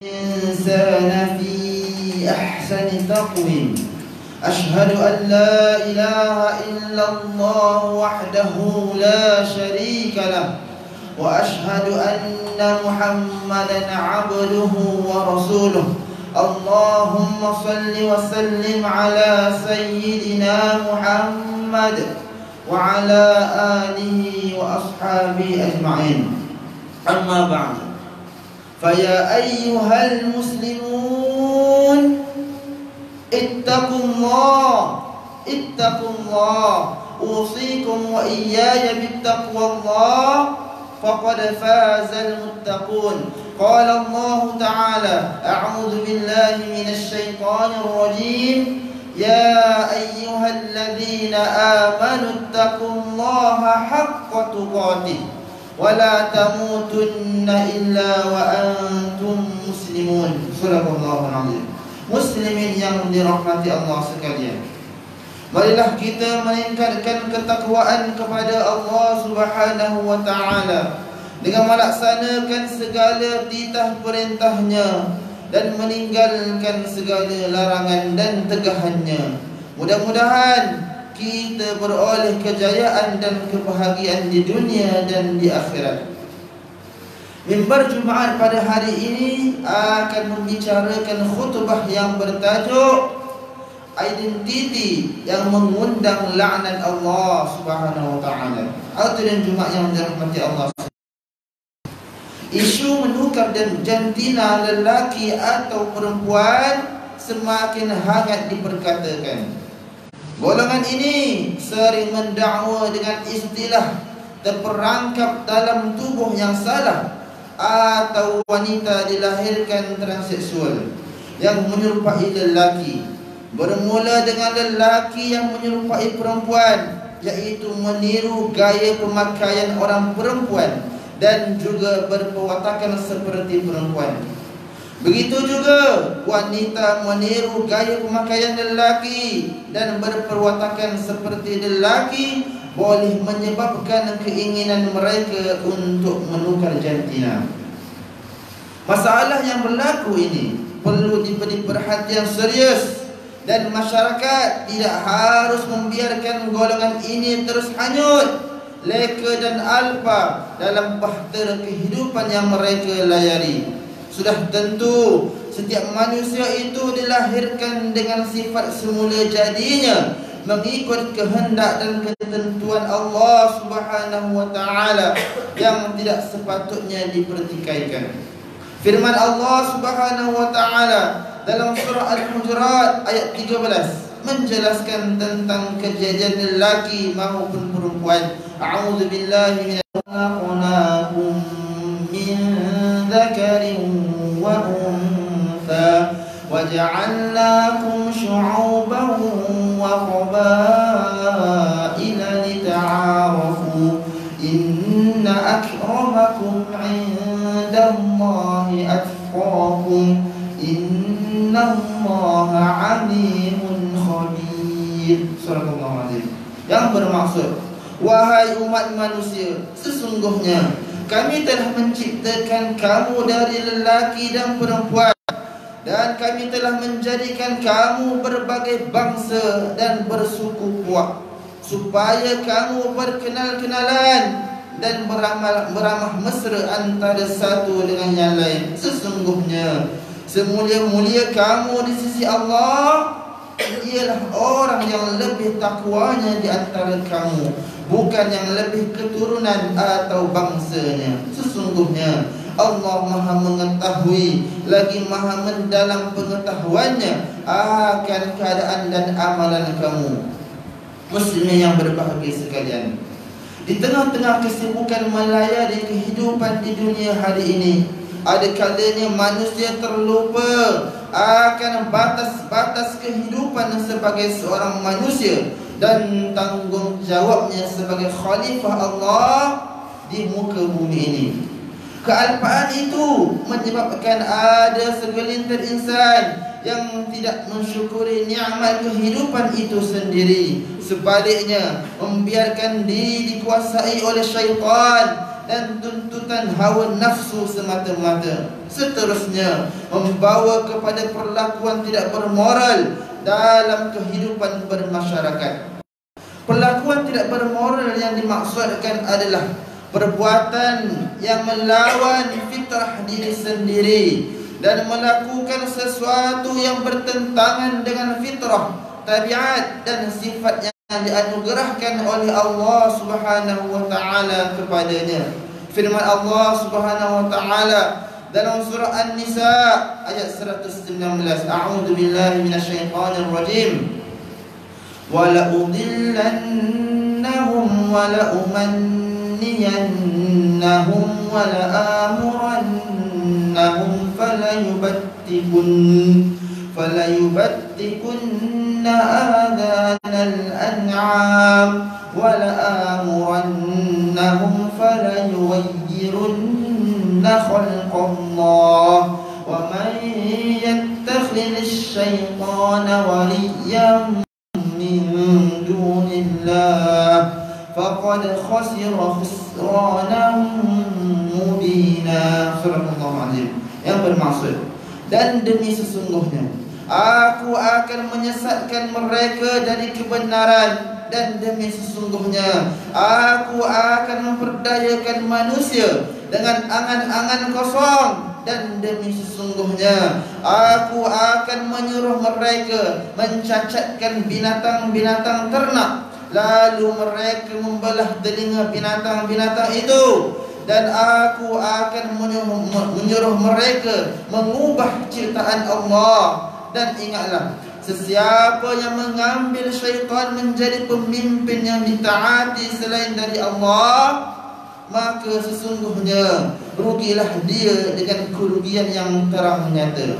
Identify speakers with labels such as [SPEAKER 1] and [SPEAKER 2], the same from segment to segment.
[SPEAKER 1] الإنسان في أحسن تقويم. أشهد أن لا إله إلا الله وحده لا شريك له، وأشهد أن محمدا عبده ورسوله. اللهم صل وسلم على سيدنا محمد وعلى آله وأصحابه أجمعين. أما بعد، فيا أيها المسلمون اتقوا الله أوصيكم وإياي بالتقوى الله، فقد فاز المتقون. قال الله تعالى: أعوذ بالله من الشيطان الرجيم، يا أيها الذين آمنوا اتقوا الله حق تقاته ولا تموتن إلا وأنتم مسلمون. Surah Al-Azim. Muslimin yang dirahmati Allah sekalian, marilah kita meningkatkan ketakwaan kepada Allah Subhanahu wa Ta'ala dengan melaksanakan segala titah perintahnya dan meninggalkan segala larangan dan tegahannya. Mudah-mudahan kita beroleh kejayaan dan kebahagiaan di dunia dan di akhirat. Mimbar Jumaat pada hari ini akan membicarakan khutbah yang bertajuk identiti yang mengundang laknat Allah Subhanahu wa Ta'ala. Hadirin Jumaat yang dirahmati Allah, isu menukar dan jantina lelaki atau perempuan semakin hangat diperkatakan. Golongan ini sering mendakwa dengan istilah terperangkap dalam tubuh yang salah atau wanita dilahirkan transseksual yang menyerupai lelaki, bermula dengan lelaki yang menyerupai perempuan, iaitu meniru gaya pemakaian orang perempuan dan juga berperwatakan seperti perempuan. Begitu juga wanita meniru gaya pemakaian lelaki dan berperwatakan seperti lelaki, boleh menyebabkan keinginan mereka untuk menukar jantina. Masalah yang berlaku ini perlu diberi perhatian serius, dan masyarakat tidak harus membiarkan golongan ini terus hanyut, leka dan alpa dalam bahtera kehidupan yang mereka layari. Sudah tentu setiap manusia itu dilahirkan dengan sifat semula jadinya mengikut kehendak dan ketentuan Allah Subhanahu wa Ta'ala yang tidak sepatutnya dipertikaikan. Firman Allah Subhanahu wa Ta'ala dalam surah Al-Hujurat ayat 13 menjelaskan tentang kejadian lelaki maupun perempuan. A'udzu billahi minasy min dzakarin wa untha waja'alnakum syu'uban wa qabaila lita'arafu inna akramakum 'indallahi atqakum innallaha 'alimun khabir. Surah Al-Azim. Yang bermaksud, wahai umat manusia, sesungguhnya kami telah menciptakan kamu dari lelaki dan perempuan, dan kami telah menjadikan kamu berbagai bangsa dan bersuku puak, supaya kamu berkenal-kenalan dan beramah mesra antara satu dengan yang lain. Sesungguhnya semulia-mulia kamu di sisi Allah ialah orang yang lebih takwanya di antara kamu, bukan yang lebih keturunan atau bangsanya. Sesungguhnya Allah Maha mengetahui lagi Maha mendalam pengetahuannya akan keadaan dan amalan kamu. Muslimin yang berbahagia sekalian, di tengah-tengah kesibukan melayari kehidupan di dunia hari ini, ada kalanya manusia terlupa akan batas-batas kehidupan sebagai seorang manusia dan tanggungjawabnya sebagai khalifah Allah di muka bumi ini. Kealpaan itu menyebabkan ada segelintir insan yang tidak mensyukuri nikmat kehidupan itu sendiri. Sebaliknya, membiarkan diri dikuasai oleh syaitan dan tuntutan hawa nafsu semata-mata. seterusnya membawa kepada perlakuan tidak bermoral dalam kehidupan bermasyarakat. Perlakuan tidak bermoral yang dimaksudkan adalah perbuatan yang melawan fitrah diri sendiri dan melakukan sesuatu yang bertentangan dengan fitrah, tabiat dan sifat yang dianugerahkan oleh Allah Subhanahu wa taala kepadanya. Firman Allah Subhanahu wa taala dalam surah An-Nisa ayat 119, A'udzu billahi minasyaitonir rajim. Wala udillannahum wala umanniyannahum wala amurannahum falayubattikunna adhanal an'am wala amurannahum falayughayyirunna khalqallah wa man yattakhidhish syaitana waliyyan min dunillah faqad khasira khusranan mubina. Subhanallah azim. Yang bermaksud, dan demi sesungguhnya aku akan menyesatkan mereka dari kebenaran, dan demi sesungguhnya aku akan memperdayakan manusia dengan angan-angan kosong, dan demi sesungguhnya aku akan menyuruh mereka mencacatkan binatang-binatang ternak, lalu mereka membelah telinga binatang-binatang itu, dan aku akan menyuruh mereka mengubah ciptaan Allah. Dan ingatlah, sesiapa yang mengambil syaitan menjadi pemimpin yang ditaati selain dari Allah, maka sesungguhnya rugilah dia dengan kerugian yang terang nyata.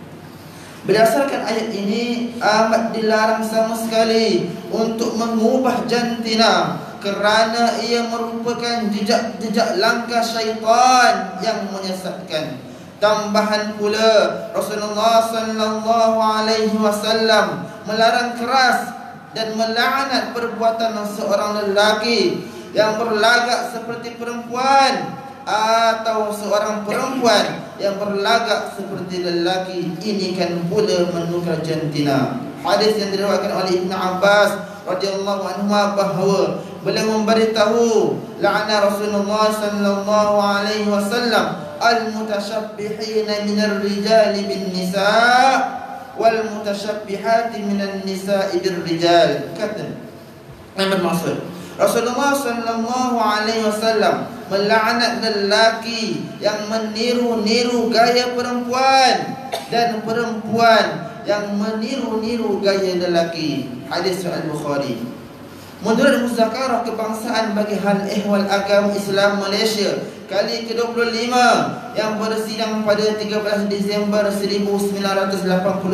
[SPEAKER 1] Berdasarkan ayat ini, amat dilarang sama sekali untuk mengubah jantina, kerana ia merupakan jejak langkah syaitan yang menyesatkan. Tambahan pula, Rasulullah sallallahu alaihi wasallam melarang keras dan melaknat perbuatan seorang lelaki yang berlagak seperti perempuan atau seorang perempuan yang berlagak seperti lelaki. Ini kan pula menukar jantina. Hadis yang diriwayatkan oleh Ibn Abbas radhiyallahu anhu bahawa beliau memberitahu, la'ana Rasulullah sallallahu alaihi wasallam al-mutasyabbihina minar rijali bin nisa' wal mutasyabbihati minan nisa'i bir rijal. Kata yang bermaksud, Rasulullah sallallahu alaihi wasallam melaknat lelaki yang meniru-niru gaya perempuan dan perempuan yang meniru-niru gaya lelaki. Hadis Al-Bukhari. Menurut Muzakarah Kebangsaan bagi Hal Ehwal Agama Islam Malaysia kali ke-25 yang bersidang pada 13 Disember 1989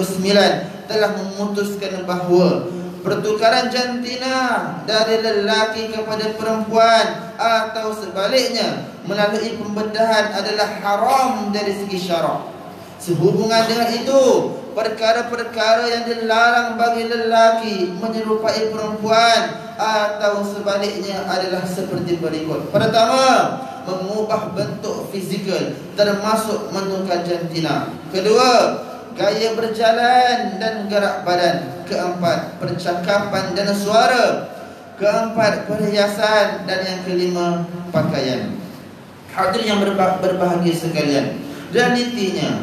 [SPEAKER 1] telah memutuskan bahawa pertukaran jantina dari lelaki kepada perempuan atau sebaliknya melalui pembedahan adalah haram dari segi syarak. Sehubungan dengan itu, perkara-perkara yang dilarang bagi lelaki menyerupai perempuan atau sebaliknya adalah seperti berikut. Pertama, mengubah bentuk fizikal termasuk menukar jantina. Kedua, gaya berjalan dan gerak badan. Keempat, percakapan dan suara. Keempat, perhiasan. Dan yang kelima, pakaian. Hadirin yang berbahagia sekalian, realitinya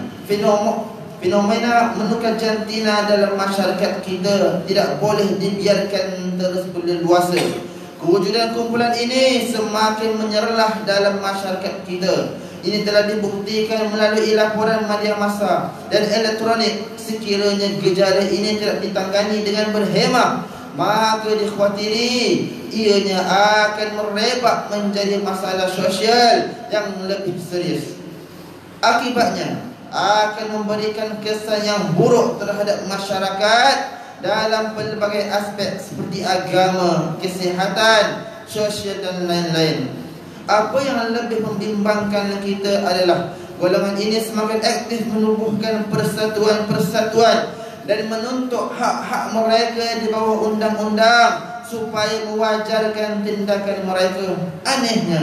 [SPEAKER 1] fenomena menukar jantina dalam masyarakat kita tidak boleh dibiarkan terus berleluasa. Kewujudan kumpulan ini semakin menyerlah dalam masyarakat kita. Ini telah dibuktikan melalui laporan media massa dan elektronik. Sekiranya gejala ini tidak ditangani dengan berhemah, maka dikhawatiri ianya akan merebak menjadi masalah sosial yang lebih serius. Akibatnya akan memberikan kesan yang buruk terhadap masyarakat dalam pelbagai aspek seperti agama, kesihatan, sosial dan lain-lain. Apa yang lebih membimbangkan kita adalah golongan ini semakin aktif menubuhkan persatuan-persatuan dan menuntut hak-hak mereka di bawah undang-undang supaya mewajarkan tindakan mereka. Anehnya,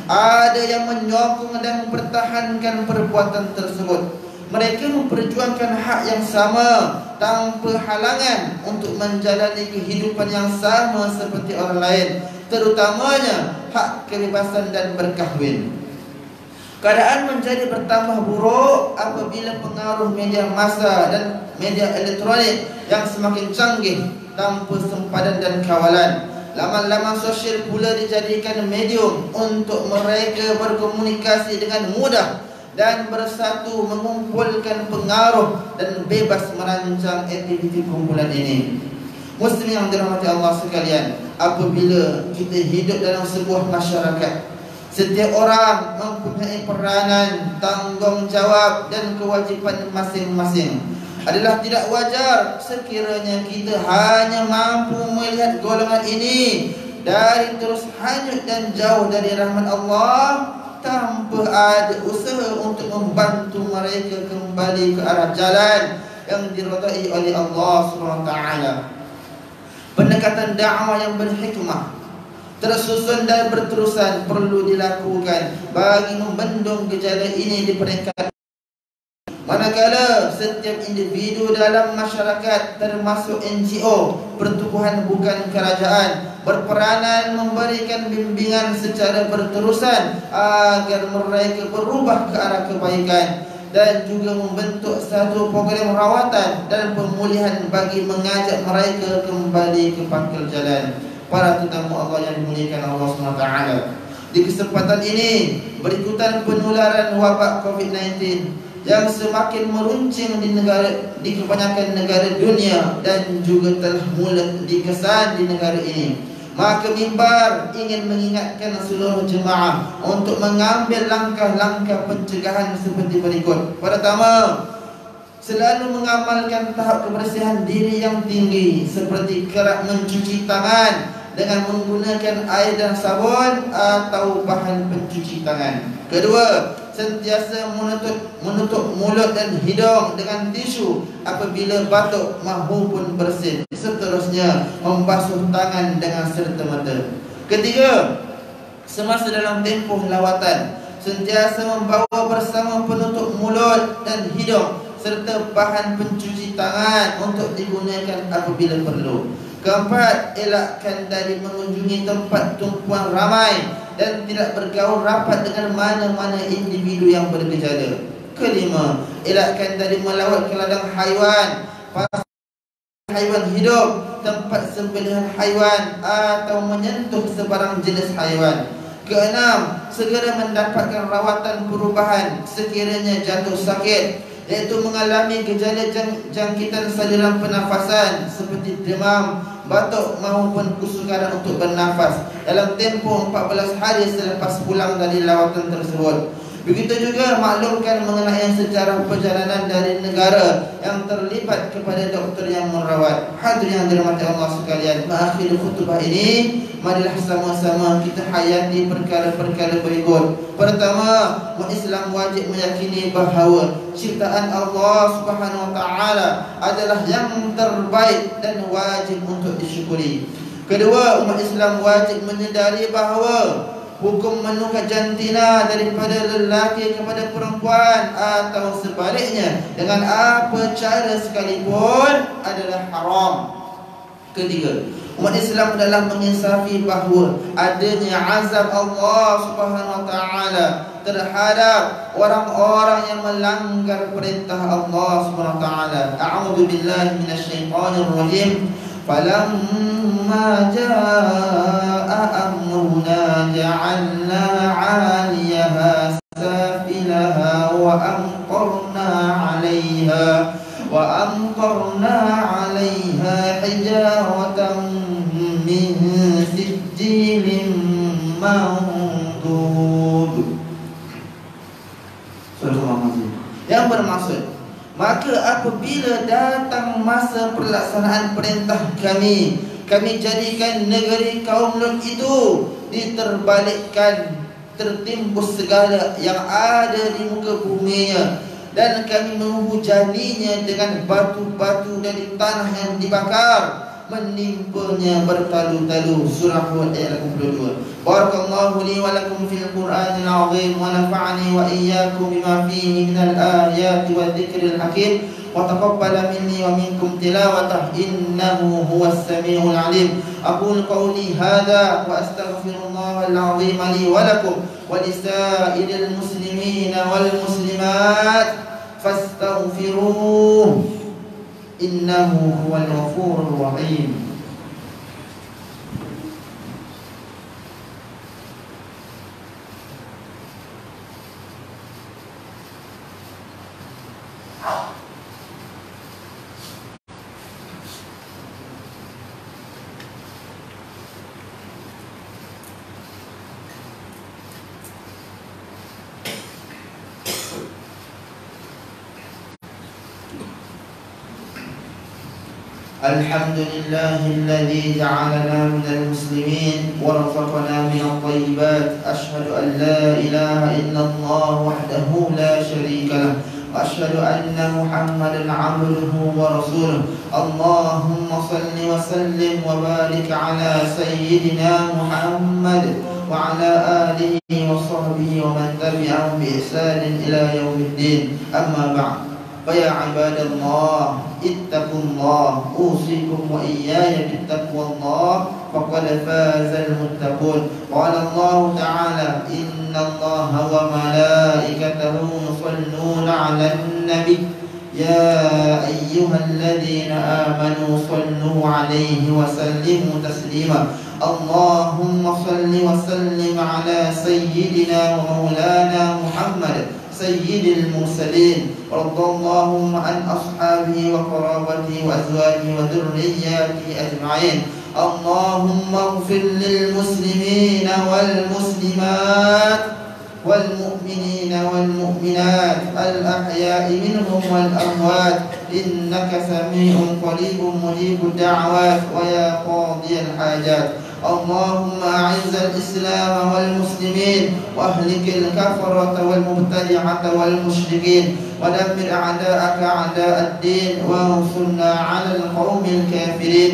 [SPEAKER 1] Ada yang menyokong dan mempertahankan perbuatan tersebut. Mereka memperjuangkan hak yang sama tanpa halangan untuk menjalani kehidupan yang sama seperti orang lain, terutamanya hak kebebasan dan berkahwin. Keadaan menjadi bertambah buruk apabila pengaruh media massa dan media elektronik yang semakin canggih tanpa sempadan dan kawalan. Laman-laman sosial pula dijadikan medium untuk mereka berkomunikasi dengan mudah dan bersatu, mengumpulkan pengaruh dan bebas merancang aktiviti kumpulan ini. Muslim yang dirahmati Allah sekalian, apabila kita hidup dalam sebuah masyarakat, setiap orang mempunyai peranan, tanggungjawab dan kewajipan masing-masing. Adalah tidak wajar sekiranya kita hanya mampu melihat golongan ini dari terus hanyut dan jauh dari rahmat Allah tanpa ada usaha untuk membantu mereka kembali ke arah jalan yang diridai oleh Allah SWT. Pendekatan dakwah yang berhikmah, tersusun dan berterusan perlu dilakukan bagi membendung gejala ini di peringkat. Manakala setiap individu dalam masyarakat termasuk NGO, pertubuhan bukan kerajaan, berperanan memberikan bimbingan secara berterusan agar mereka berubah ke arah kebaikan, dan juga membentuk satu program rawatan dan pemulihan bagi mengajak mereka kembali ke pangkal jalan. Para tetamu Allah yang dimuliakan Allah SWT, di kesempatan ini berikutan penularan wabak COVID-19 yang semakin meruncing di kebanyakan negara dunia dan juga telah mula dikesan di negara ini, maka mimbar ingin mengingatkan seluruh jemaah untuk mengambil langkah-langkah pencegahan seperti berikut. Pertama, selalu mengamalkan tahap kebersihan diri yang tinggi, seperti kerap mencuci tangan dengan menggunakan air dan sabun atau bahan pencuci tangan. Kedua, sentiasa menutup mulut dan hidung dengan tisu apabila batuk maupun bersin. Seterusnya, membasuh tangan dengan serta-merta. Ketiga, semasa dalam tempoh lawatan, sentiasa membawa bersama penutup mulut dan hidung serta bahan pencuci tangan untuk digunakan apabila perlu. Keempat, elakkan dari mengunjungi tempat tumpuan ramai dan tidak bergaul rapat dengan mana-mana individu yang bergejala. Kelima, elakkan dari melawat ke ladang haiwan, pasar haiwan hidup, tempat sembelihan haiwan atau menyentuh sebarang jenis haiwan. Keenam, segera mendapatkan rawatan perubahan sekiranya jatuh sakit, iaitu mengalami gejala jangkitan saluran pernafasan seperti demam, batuk maupun kesukaran untuk bernafas dalam tempoh 14 hari selepas pulang dari lawatan tersebut. Begitu juga maklumkan mengenai sejarah perjalanan dari negara yang terlibat kepada doktor yang merawat. Hadirin yang dirahmati Allah sekalian, mengakhiri khutbah ini, marilah sama-sama kita hayati perkara-perkara berikut. Pertama, umat Islam wajib meyakini bahawa ciptaan Allah Subhanahu wa taala adalah yang terbaik dan wajib untuk disyukuri. Kedua, umat Islam wajib menyedari bahawa hukum menukar jantina daripada lelaki kepada perempuan atau sebaliknya dengan apa cara sekalipun adalah haram. Ketiga, umat Islam adalah menginsafi bahawa adanya azab Allah Subhanahu wa taala terhadap orang-orang yang melanggar perintah Allah Subhanahu wa taala. A'udzu billahi minasyaitonir rajim. Falamma jaa'a amruna ja'alna 'aliyaha safilaha wa amtarna 'alayha hijaratan min sijilin mandud. Yang bermaksud, maka apabila datang masa pelaksanaan perintah kami jadikan negeri kaum Lut itu diterbalikkan, tertimbus segala yang ada di muka buminya, dan kami menghujaninya dengan batu-batu dari tanah yang dibakar, menimpanya bertalu-talu. Surah Hud ayat 82. Barakallahu li wa lakum fil Qur'anil azim wa nafa'ani wa iyyakum bima fihi minal ayati wa dzikril hakim wa taqabbala minni wa minkum tilawatah innahu huwas samiul alim. Aqulu qawli hadza wa astaghfirullahal azim li wa lakum wa lisairil muslimina wal muslimat fastaghfiruhu innahu huwal ghafurur rahim. الحمد لله الذي جعلنا من المسلمين ورزقنا من الطيبات. أشهد أن لا إله إلا الله وحده لا شريك له وأشهد أن محمدا عبده ورسوله. اللهم صل وسلم وبارك على سيدنا محمد وعلى آله وصحبه ومن تبعهم بإحسان إلى يوم الدين. أما بعد، فيا عباد الله اتقوا الله أوصيكم وإياي بتقوى الله فقد فاز المتقون. قال الله تعالى إن الله وملائكته يصلون على النبي يا أيها الذين آمنوا صلوا عليه وسلموا تسليما. اللهم صل وسلم على سيدنا ومولانا محمد سيد المرسلين. وارض اللهم عن أصحابه وقرابته وأزواجه وذرياته أجمعين. اللهم اغفر للمسلمين والمسلمات والمؤمنين والمؤمنات الأحياء منهم والأموات إنك سميع قريب مجيب الدعوات ويا قاضي الحاجات. اللهم أعز الإسلام والمسلمين وأهلك الكفرة والمبتدعة والمشركين ودمر أعداءك أعداء الدين وانصرنا على القوم الكافرين.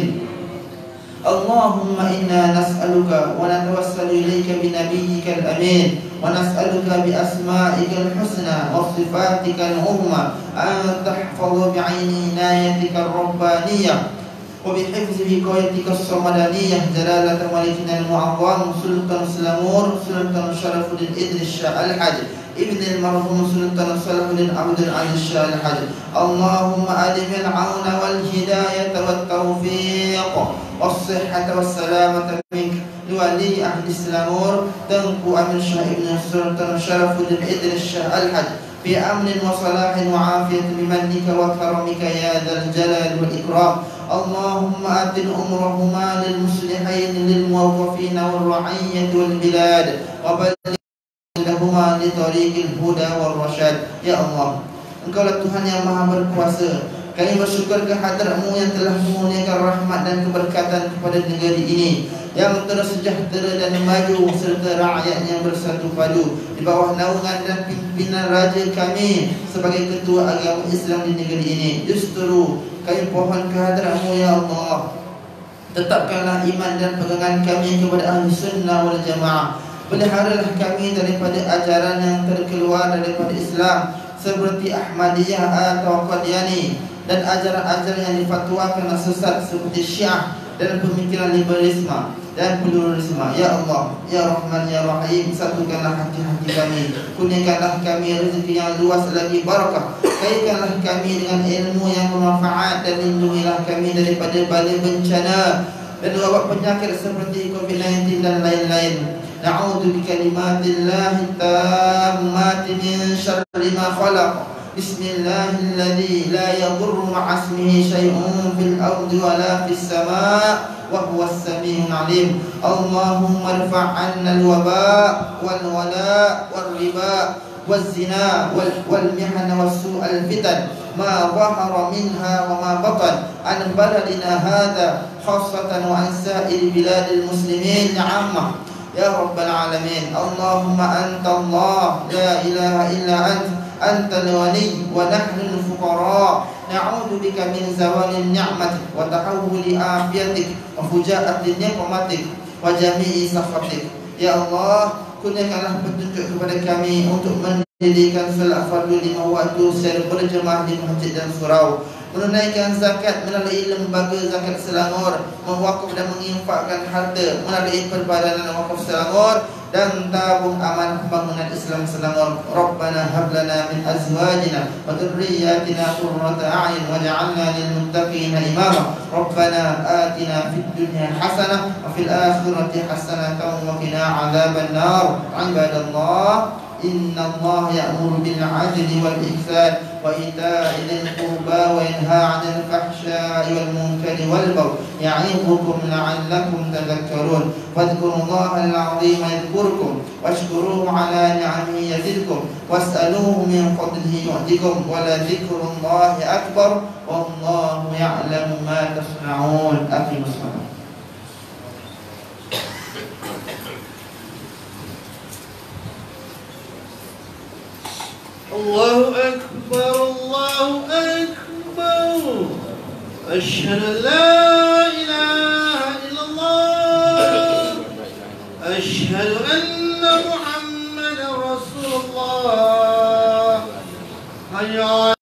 [SPEAKER 1] اللهم إنا نسألك ونتوسل إليك بنبيك الأمين ونسألك بأسمائك الحسنى وصفاتك العظمى أن تحفظ بعين عنايتك الربانية وبحفظ وقايتك الصمدانية جلالة ملكنا المعظم سلطان سلامور سلطان شرف الدين إدريس شاه الحج ابن المرحوم سلطان صلاح الدين عبد العزيز شاه الحج. اللهم أدم العون والهداية والتوفيق والصحة والسلامة منك لولي أهل السلامور تنقو أمن شاه ابن سلطان شرف الدين إدريس شاه الحج في أمن وصلاح وعافية بمنك وكرمك يا ذا الجلال والإكرام. اللهم أتن أمرهما للمصلحين للموظفين والرعية والبلاد وبلغهما لطريق الهدى والرشاد. Ya Allah, Engkaulah Tuhan yang Maha Berkuasa. Kami bersyukur kehadrat-Mu yang telah memurniakan rahmat dan keberkatan kepada negeri ini yang terus sejahtera dan maju serta rakyat yang bersatu padu di bawah naungan dan pimpinan raja kami sebagai ketua agama Islam di negeri ini. Justru kami pohon kehadrat-Mu ya Allah, tetapkanlah iman dan pegangan kami kepada ahli sunnah wal jamaah. Peliharalah kami daripada ajaran yang terkeluar daripada Islam seperti Ahmadiyah atau Qadiani dan ajaran-ajaran yang difatwakan sesat seperti Syiah dan pemikiran liberalisme dan pluralisme. Ya Allah, Ya Rahman, Ya Rahim, satukanlah hati-hati kami, kurniakanlah kami rezeki yang luas lagi barakah, kaitkanlah kami dengan ilmu yang bermanfaat dan lindungilah kami daripada bala bencana dan wabak penyakit seperti COVID-19 dan lain-lain. Na'udzu bikalimatillahi tammati min syarri ma khalaq. Bismillahilladzi la yadurru ma'asmihi syai'un fil ardi wa la fis sama' wa huwas samiul alim. Allahumma irfa' 'anna al-waba' wal wala' wal riba wal zina wal mihna was su'al fitan ma zahara minha wa ma batan an baladina hadha khassatan wa an sa'ir biladil muslimin 'ammah. Ya Rabbal Alamin. Allahumma anta Allah la ilaha illa anta Antal ghani wa nahnu al-fuqara. Na'udzu bika min zawalin ni'mati wa tahawuli afiyatik wa fujaati niqmatik wa jami'i sakhatik. Ya Allah, kurniakanlah petunjuk kepada kami untuk mendirikan salat fardu 5 waktu secara berjemaah di masjid dan surau, menunaikan zakat melalui lembaga zakat Selangor, mewakaf dan menginfakkan harta melalui perbadanan wakaf Selangor, dan tabung amanah pembangunan Islam Selangor. Rabbana hab lana min azwajina wa dhurriyyatina qurrata a'yun waj'alna lil muttaqina imama. Rabbana atina fid dunya hasanah wa fil akhirati hasanah wa qina adzaban nar. Ibadallah, inna Allah ya'muru bil 'adli wal ihsan wa ita'i dzil qurba wa yanha 'anil fahsya'i wal munkari wal baghi ya'idhukum la'allakum tadhakkarun. Fadhkurullaha al-'azima yadhkurkum washkuruhu 'ala ni'amihi yazidkum was'aluhu min fadlihi yu'tikum wa la dzikrullahi akbar wallahu ya'lamu ma tasna'un. Aqimus shalah.
[SPEAKER 2] Allahu Akbar, Allahu Akbar. Asyhadu an la ilaha illallah. Asyhadu anna Muhammadar Rasulullah. Hayya